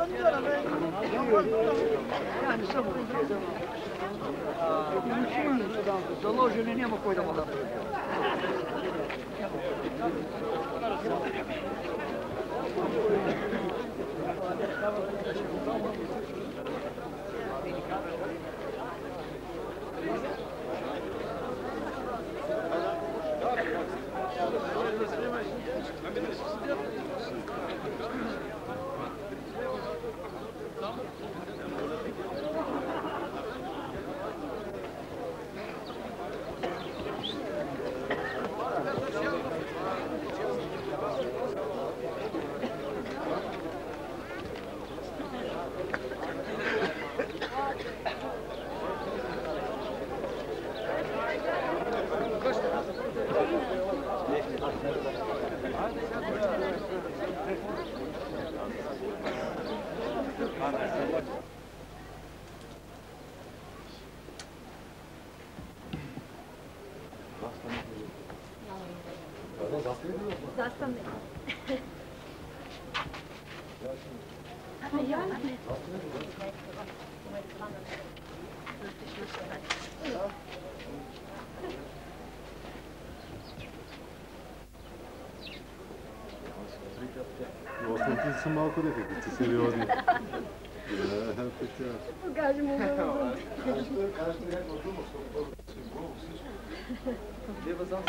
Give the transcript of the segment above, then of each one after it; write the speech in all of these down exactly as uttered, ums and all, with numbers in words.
Yani samo založeni nema koji da mu da Zastavnik. Ja ne. Останете са малко дека, като са сериозни. Покажи му много. Кажеш ли някаква дума, защото си го всичко. Лева за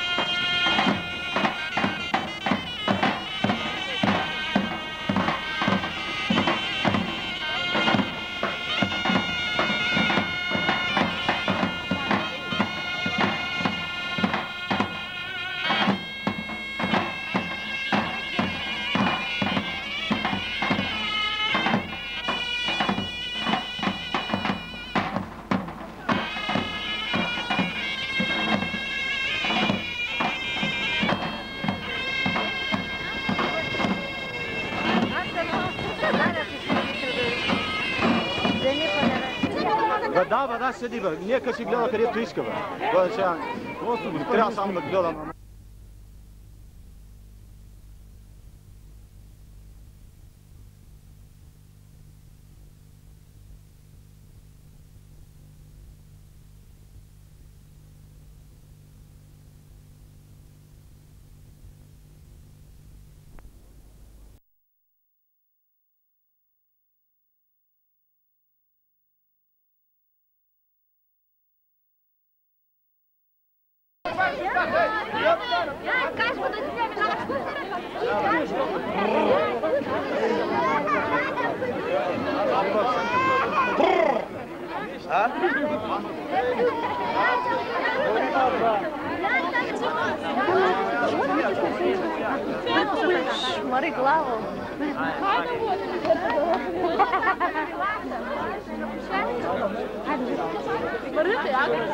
Да, бе, да, седи, бе. Нека си гледа където иска, бе. Той сега... Трябва само да гледам. Ja, Kaas, wat doe je Шмари главу. Смотрите, а как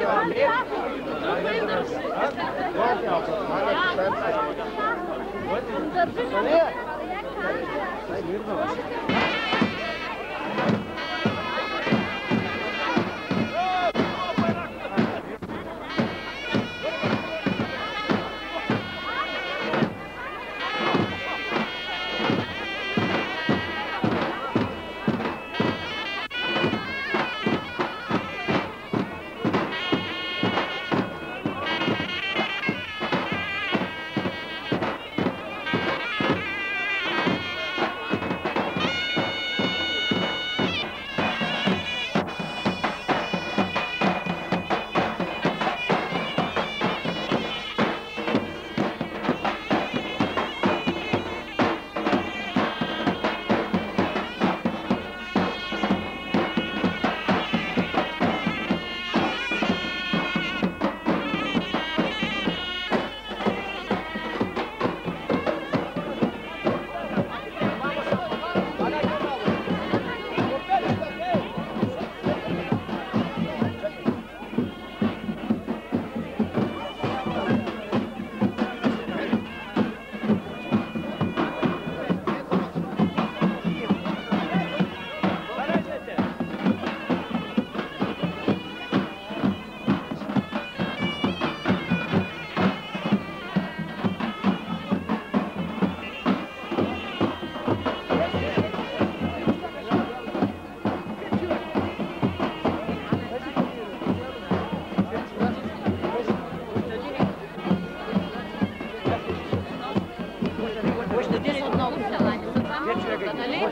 Нали?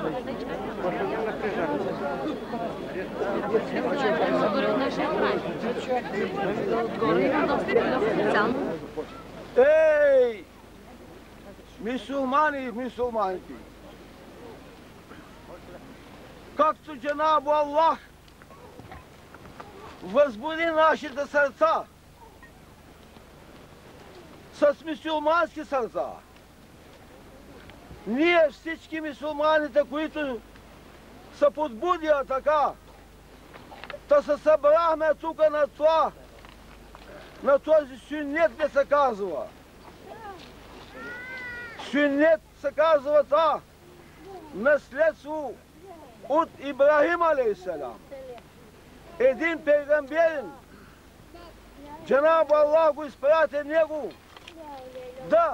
Отгоре от нашия край. Отгоре има доста специално. Ей! Мюсюлмани и мюсюлманки! Както Джанабу Аллах възбуди нашите сърца с мюсюлмански сърца, ние всички мюсюлманите, които се подбудиха така, да се събрахме тук на това, на този сюннет не се казва. Сюннет се казва това, наследство от Ибрахим алейхиссалам. Един пейгамберин, Джанабу Аллах го изпрати него да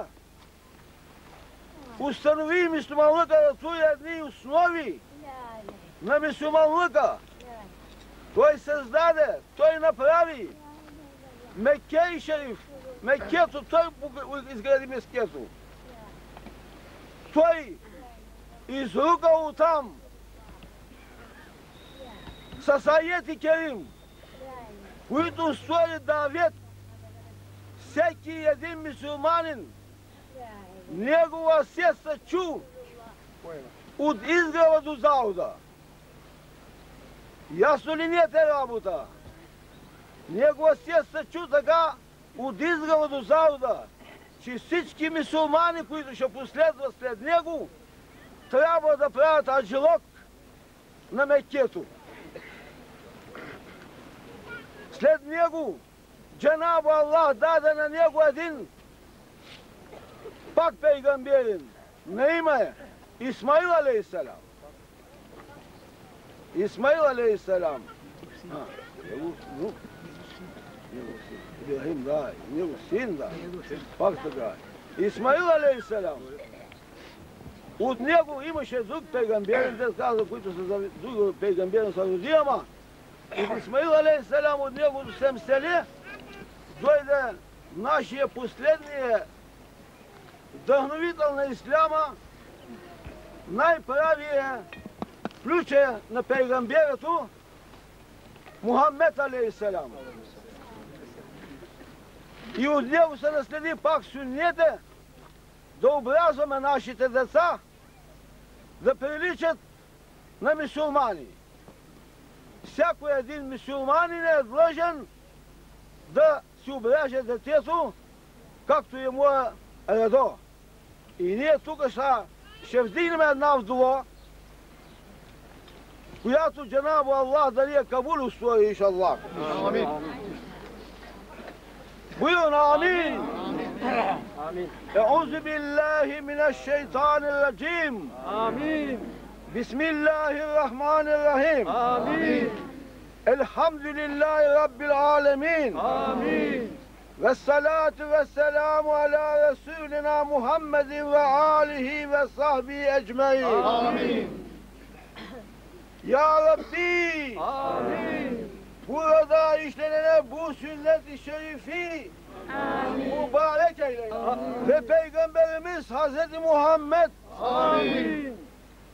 установи мюсюлманлъка, да туи едни основи на мюсюлманлъка. Той създаде, той направи Мекке и Шериф. Меккето, той изгради Меккето. Той изрука оттам с аяти керим, които стои Давид, всеки един мюсюлманин, негова сестра чу от изгрева до зауда. Ясно ли не е те работа? Негова сестра чу така от изгрева до зауда, че всички мюсюлмани, които ще последват след него, трябва да правят аджилок на Меккето. След него Джанабу Аллах даде на него един пак пейгамберин на име Исмаил алейхиссалам. Исмаил алейхиссалам. Ибрахим, да, него син, да. Пак така. Исмаил алейхиссалам. От него имаше друг пейгамберин, те казва, които са други пейгамберин са роди, ама от Исмаил алейхиссалам, от него съм сели, дойде нашия последния вдъхновител на исляма, най-правия ключа на пейгамберето Мухаммед алейхиссалам. И от него се наследи пак сюннете да обрязваме нашите деца да приличат на мюсюлмани. Всяко един мюсюлманин е длъжен да си обряже детето, както е му е редо. И ние тук ще, ще вдигнем една вдова, която Джанабу Аллах дали е Кабул устои, иншаллах. Амин. Buyurun amin. Amin. Euzu billahi mineşşeytanirracim. Amin. Bismillahirrahmanirrahim. Amin. Elhamdülillahi Rabbil alemin. Amin. Ve salatu ve selamu ala Resulina Muhammedin ve alihi ve sahbihi ecmaîn. Amin. Ya Rabbi. Amin. Burada işlenene bu sünnet-i şerifi mübarek eyle. Ve Peygamberimiz Hazreti Muhammed Amin.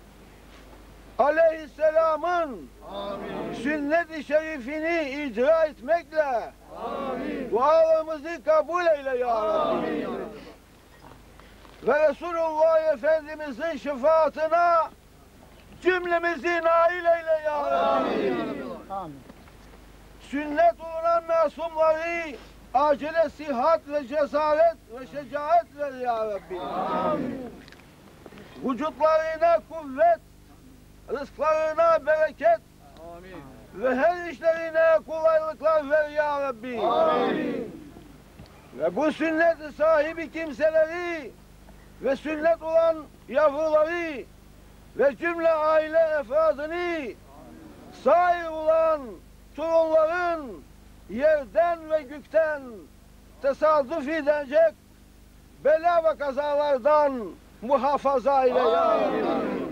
Aleyhisselam'ın sünnet-i şerifini icra etmekle Amin. dualarımızı kabul eyle ya Rabbi. Amin. Ve Resulullah Efendimizin şefaatine cümlemizi nail eyle ya Rabbi. Amin. Sünnet olan masumları acele sihat ve cesaret ve şecaat ver ya Rabbi. Amin. Vücutlarına kuvvet, rızklarına bereket Amin. ve her işlerine kolaylıklar ver ya Rabbi. Amin. Ve bu sünnet sahibi kimseleri ve sünnet olan yavruları ve cümle aile efradını sahip olan torunların yerden ve gökten tesadüf edecek bela ve kazalardan muhafaza eyle ya Rabbi.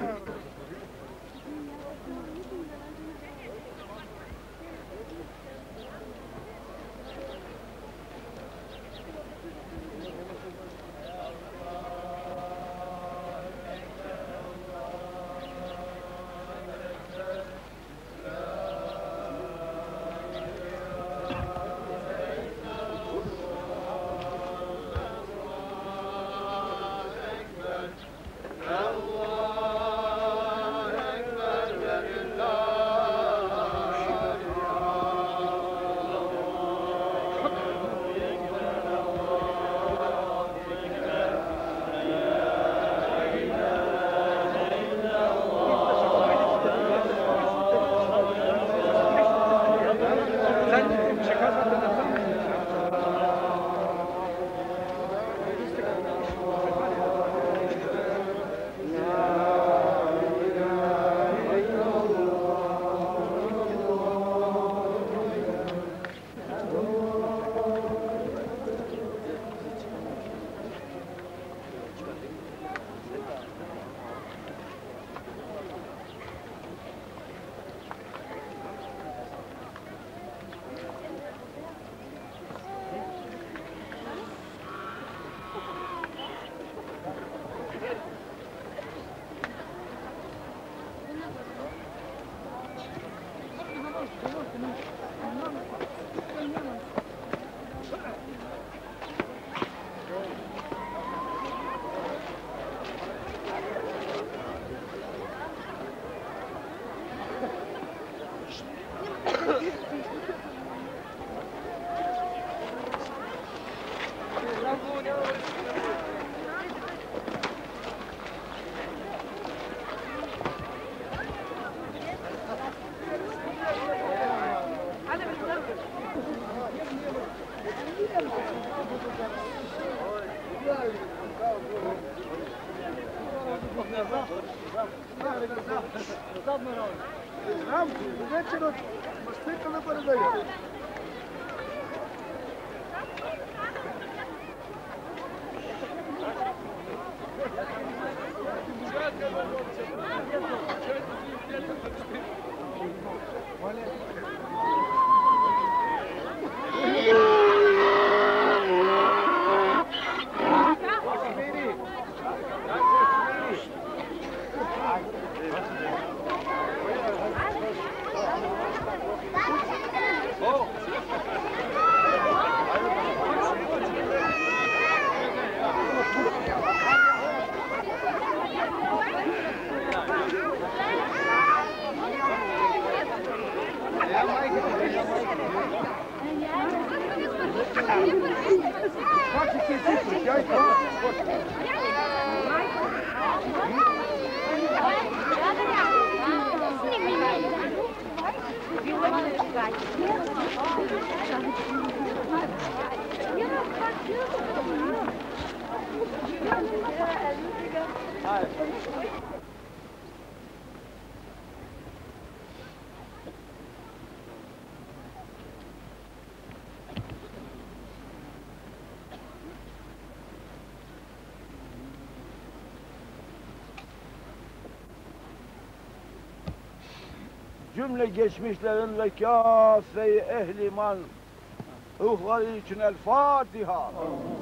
Cümle geçmişlerin ve kâfe-i ehli iman ruhları için El Fatiha.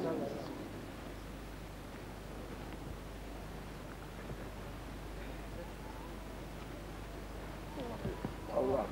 Allah.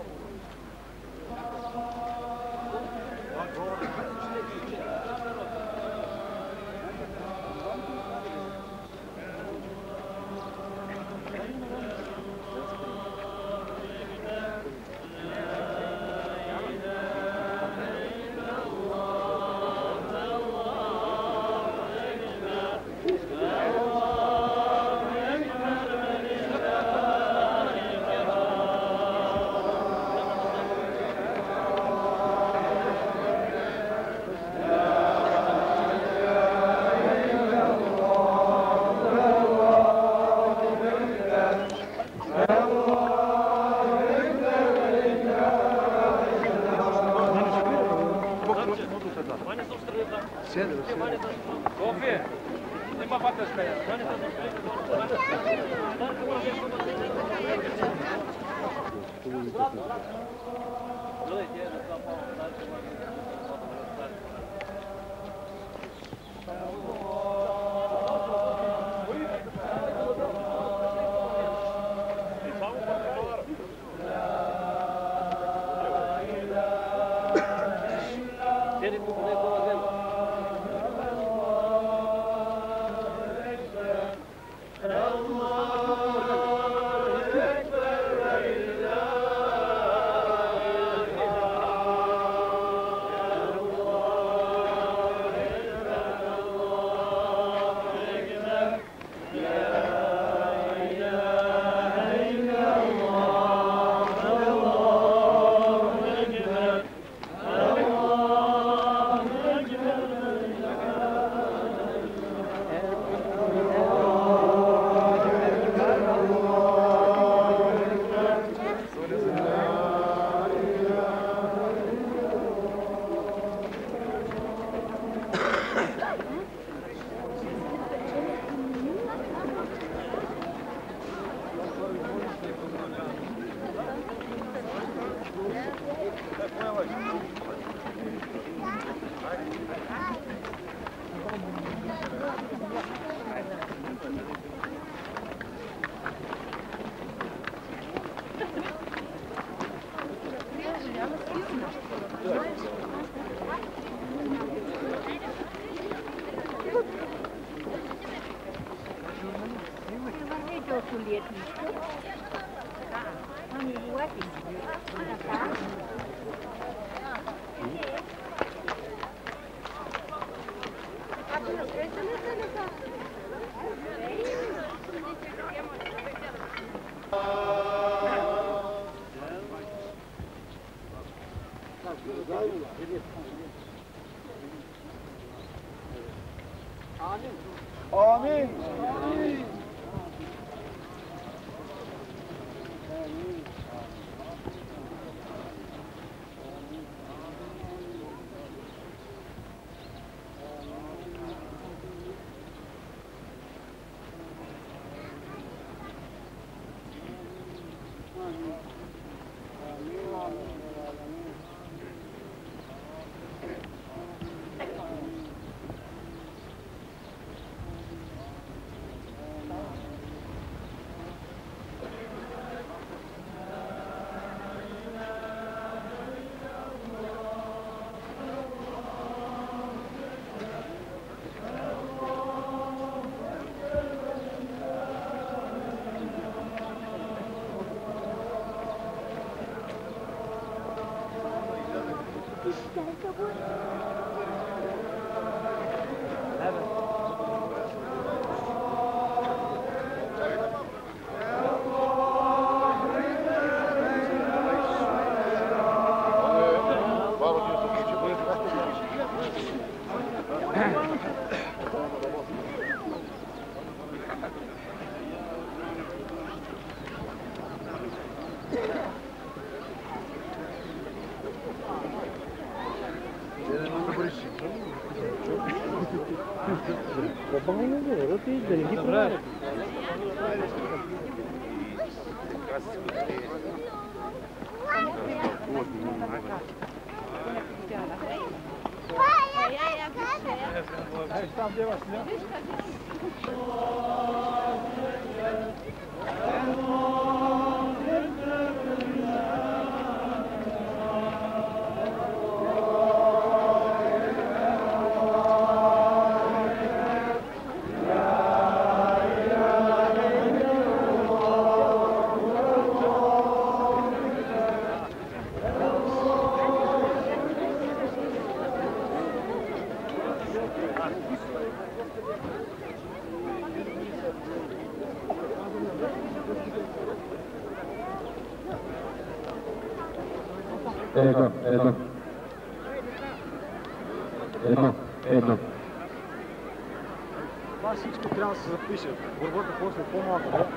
Amin. Едно, едно. Едно, едно. Това всичко трябва да се запише. Борбата после по-малко, да?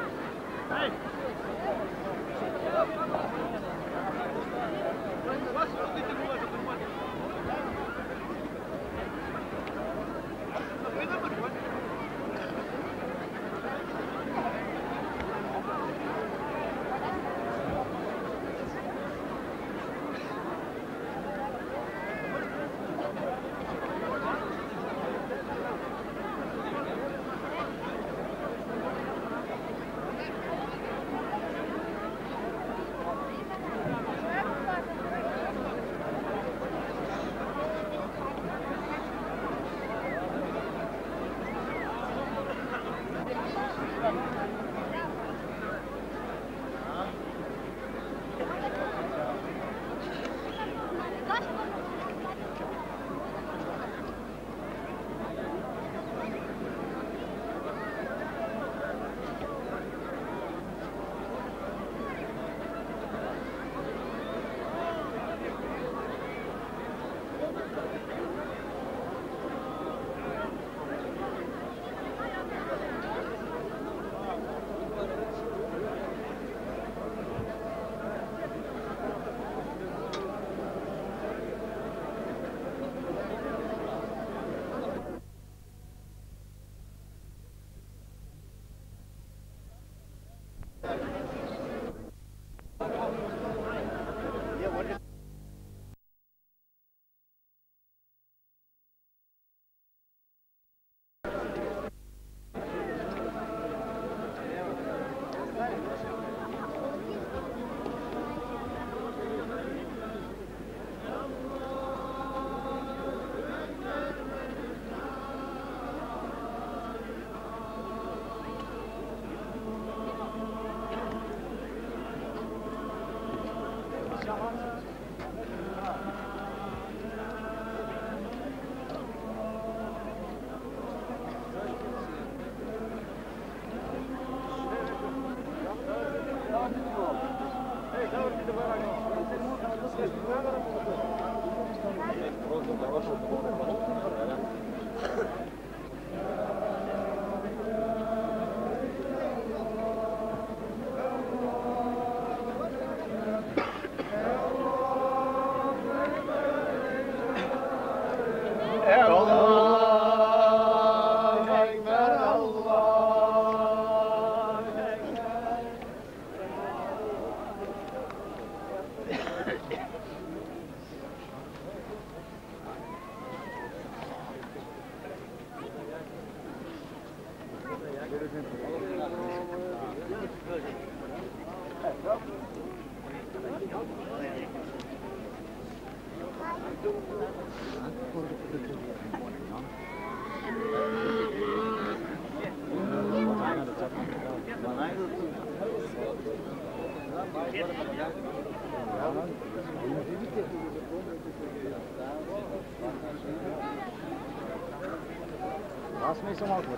Аз сме и са малко.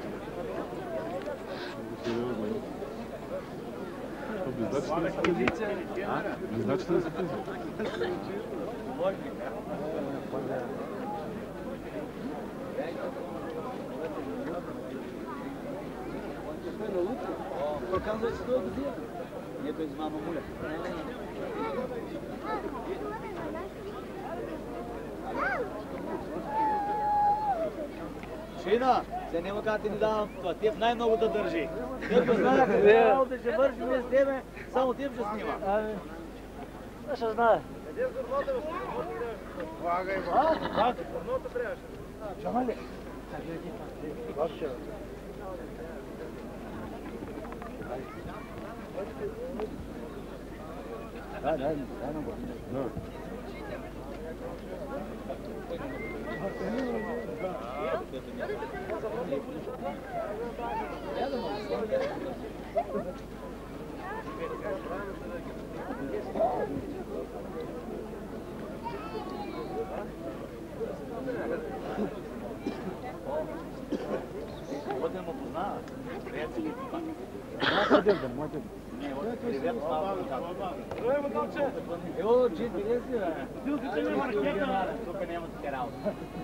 Близначите да са тези. Казва, че това година. Не без мама муля. Шина, се няма как ти ни давам това. Теб най-много да държи. Теб знаех, да ще вършим с тебе, само теб ще снима. Ами, да ще знае. А? Как? Едното трябваше. Чама ли? Ваше. Да, да, да, го. Вот я ему познала. Приятели пак. Моят ден, моят ден. Привет, слава. Здравей, момче. Ево, джит, къде си, бе? Тук няма така работа.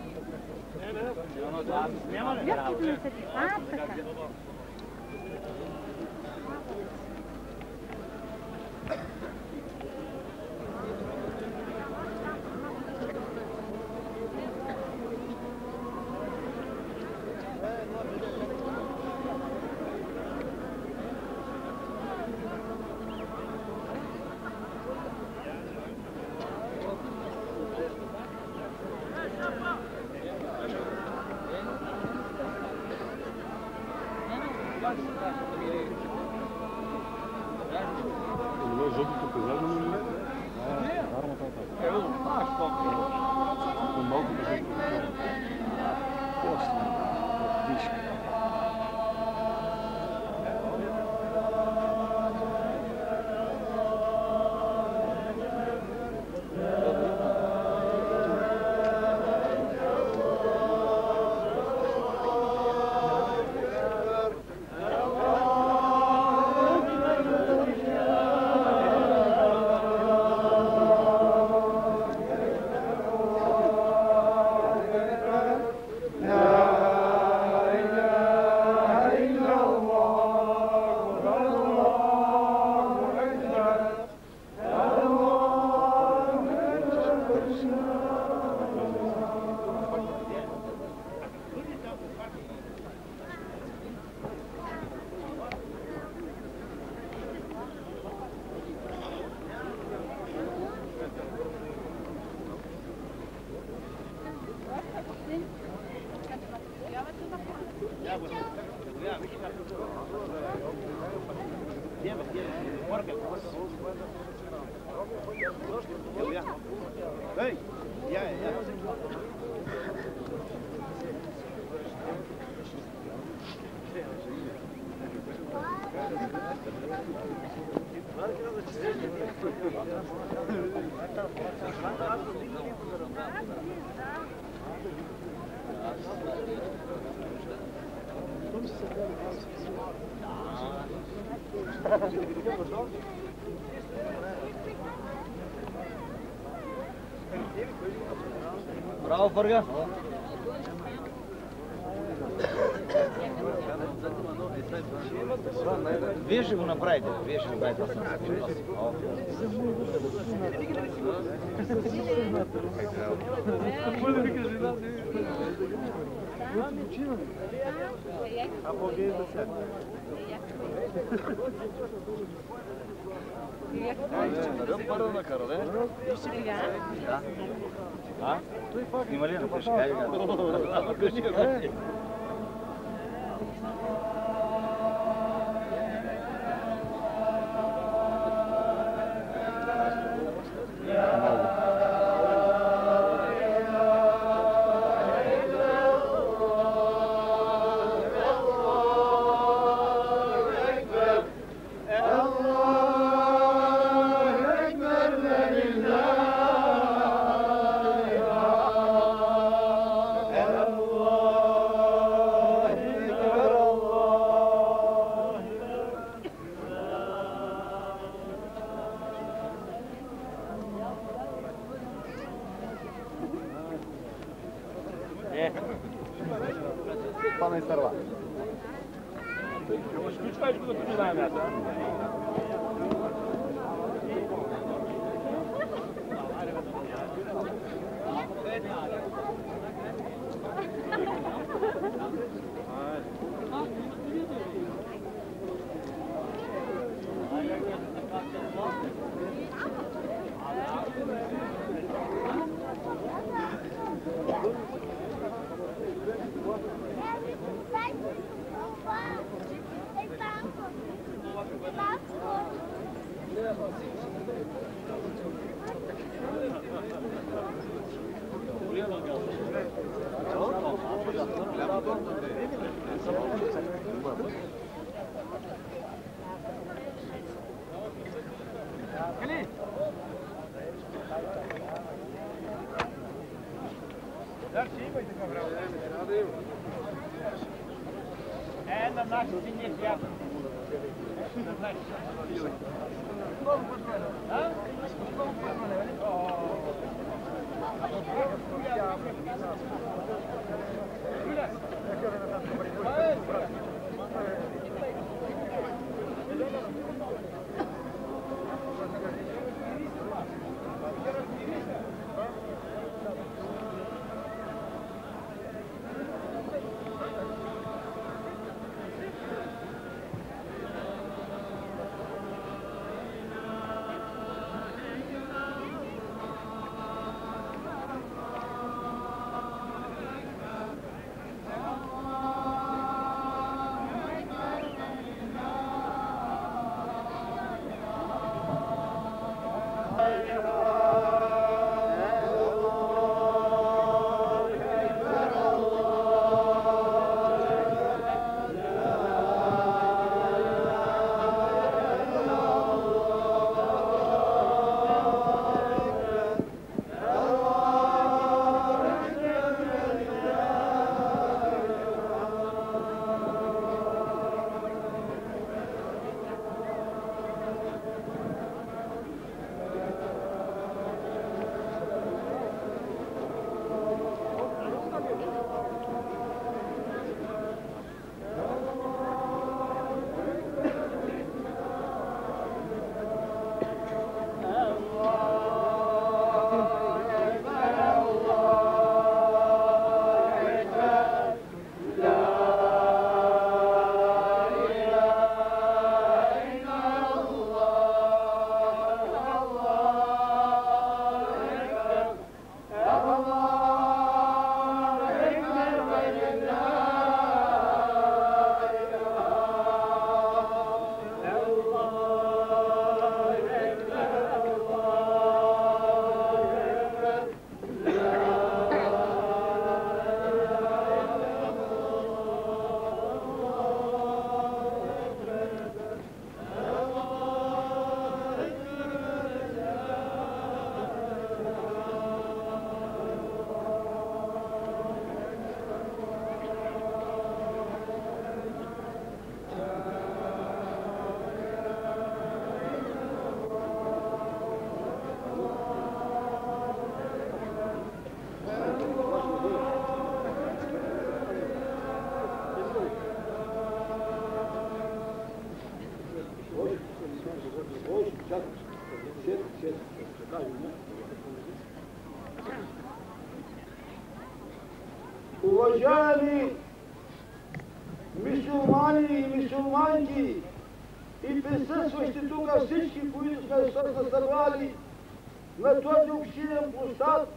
Няма ли работа? Това жълтото казано ли? Ево, маш по-малко. Малко по жълтото. После. Вишка. Ей, я, я. Браво, Фърга! Вие ще го направите, вие ще го правите. А по-гей да се. Първо на кара, не? Да. А? Има ли на пешка? изтърва. Изключвай, като ти знаем аз, а? É, na nossa significação. Hã? Уважаеми мюсюлмани и мюсюлманки и присъстващи тук всички, които сме се събрали на този общинен площад,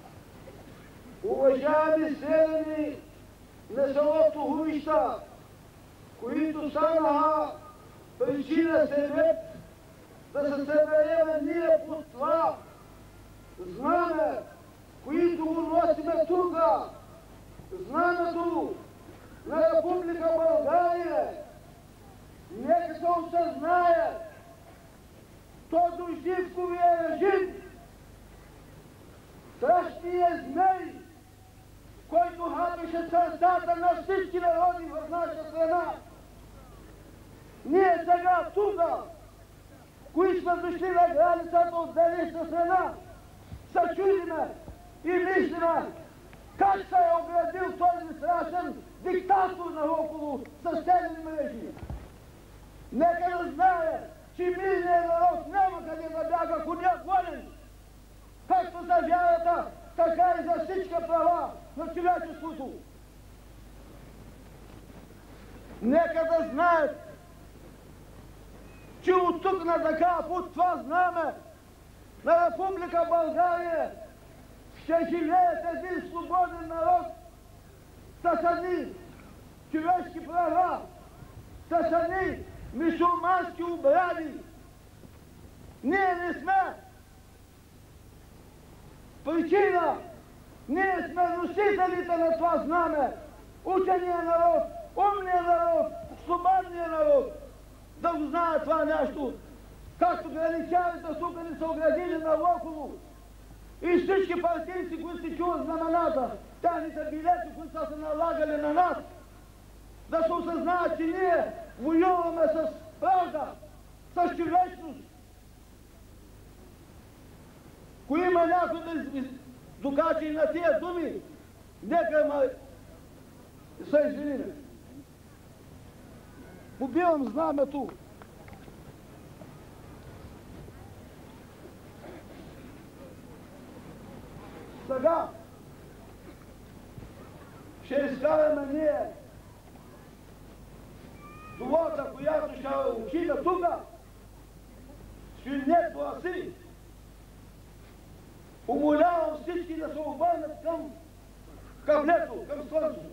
уважаеми селяни на селото Хубища, които станаха причина след да се съберем ние под това знаме, които го носиме тук, знамето на Република България. Нека се осъзнае този Живковия режим, страшният змей, който хапеше сърцата на всички народи в нашата страна. Ние сега тук, които сме дошли на границата от далечна страна, се чудиме и мислиме как се е оградил този страшен диктатор на около съседни мрежи. Нека да знае, че мирният народ няма къде да бяга, ако не е гонен. Както за вярата, така и за всички права на човечеството. Нека да знаят, че от тук на така под това знаме на Република България ще живеят един свободен народ с едни човешки права, с едни мюсюлмански обряди. Ние не сме причина, ние сме носителите на това знаме. Учения народ, умния народ, свободния народ да го знае това нещо. Както граничарите сука ни са оградили на Локово и всички партийци, които си чуват знамената, тяхните билети, които са се налагали на нас, да се осъзнаят, че ние воюваме с правда, с човечност. Кой има някой да докаже и на тия думи, нека ма се извиниме. Побивам знамето. Сега ще изкараме ние злота, която ще учиме тука, свинет гласи. Умолявам всички да се обърнат към каблето, към слънцето.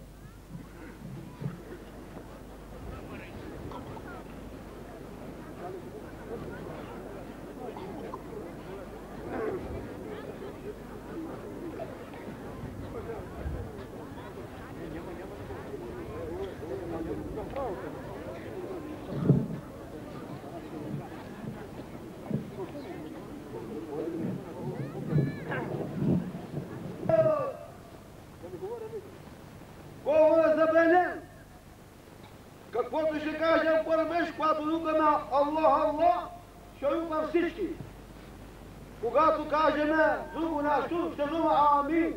Каквото ще кажем първеш, когато юкаме Аллах, Аллах, ще юкам всички. Когато кажем друго нещо, ще дума Амин.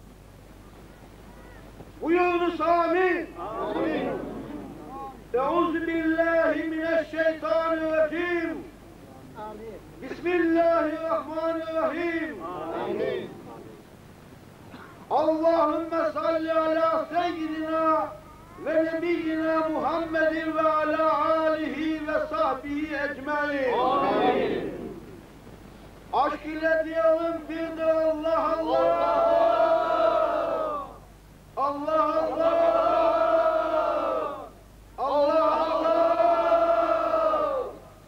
ويونس آمين آمين أعوذ بالله من الشيطان الرجيم آمين بسم الله الرحمن الرحيم آمين اللهم صل على سيدنا ونبينا محمد وعلى آله وصحبه أجمعين آمين Aşk ile diyelim bir de Allah Allah Allah Allah Allah Allah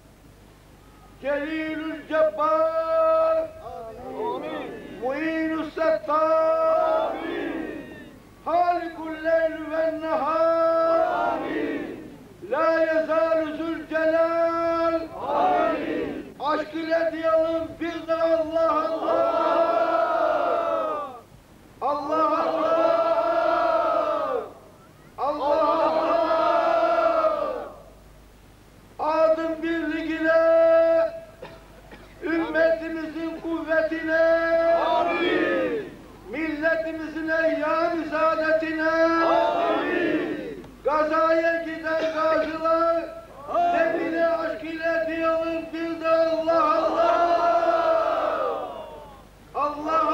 Celilül Cebbar Mu'inus Settar Halikul Leyl ve Nehar La yezalu Zülcelal Aşk ile diyelim bir de Allah Allah Allah Allah Allah Allah adım birliğine ümmetimizin kuvvetine amin milletimizin eyyam-ı saadetine amin gazaya giden gazılar demine aşk ile diyelim bir de Allah Allah Allah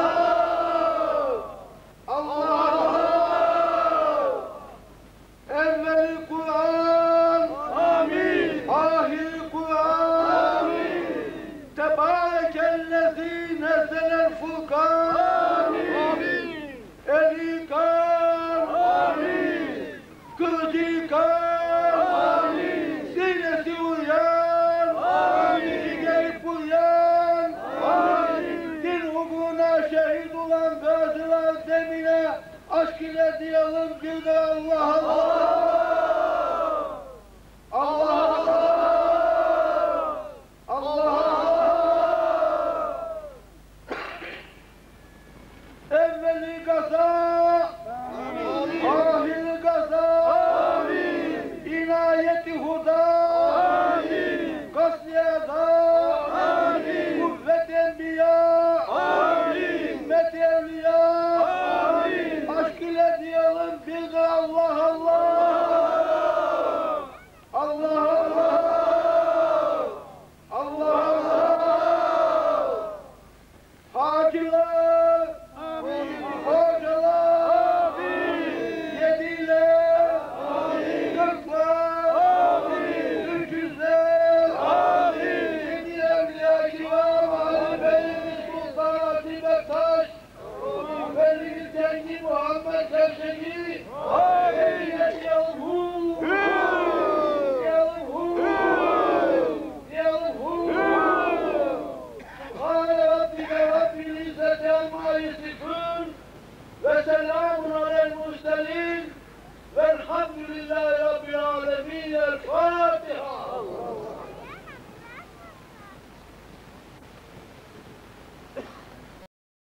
Allah Allah Allah evveli Kur'an amin ahir Kur'an amin tebarekellezi nezzelel furkan